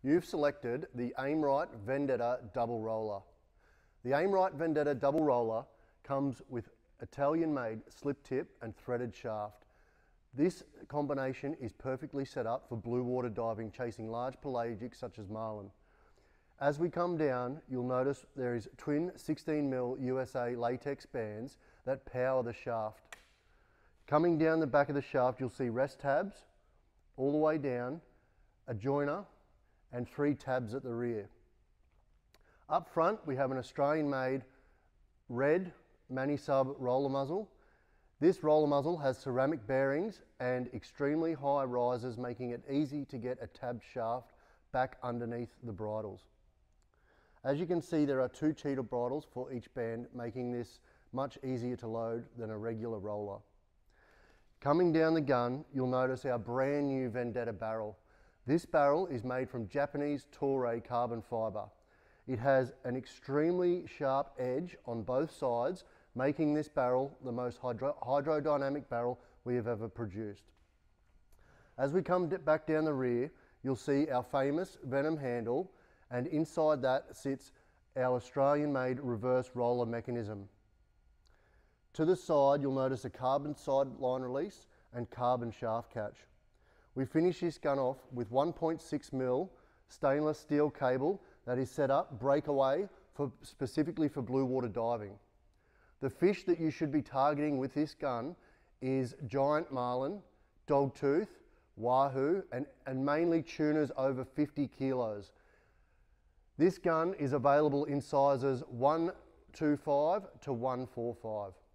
You've selected the Aimrite Vendetta double roller. The Aimrite Vendetta double roller comes with Italian-made slip tip and threaded shaft. This combination is perfectly set up for blue water diving, chasing large pelagics such as marlin. As we come down, you'll notice there is twin 16mm USA latex bands that power the shaft. Coming down the back of the shaft, you'll see rest tabs all the way down, a joiner, and 3 tabs at the rear. Up front, we have an Australian-made red Mani-Sub roller muzzle. This roller muzzle has ceramic bearings and extremely high risers, making it easy to get a tabbed shaft back underneath the bridles. As you can see, there are 2 cheater bridles for each band, making this much easier to load than a regular roller. Coming down the gun, you'll notice our brand new Vendetta barrel. This barrel is made from Japanese Toray carbon fibre. It has an extremely sharp edge on both sides, making this barrel the most hydrodynamic barrel we have ever produced. As we come back down the rear, you'll see our famous Venom handle, and inside that sits our Australian-made reverse roller mechanism. To the side, you'll notice a carbon side line release and carbon shaft catch. We finish this gun off with 1.6mm stainless steel cable that is set up breakaway specifically for blue water diving. The fish that you should be targeting with this gun is giant marlin, dogtooth, wahoo, and mainly tunas over 50 kilos. This gun is available in sizes 125 to 145.